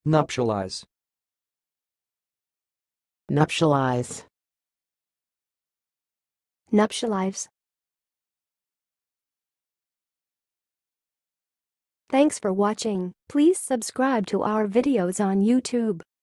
nuptialize, nuptialize, nuptialize. Thanks for watching. Please subscribe to our videos on YouTube.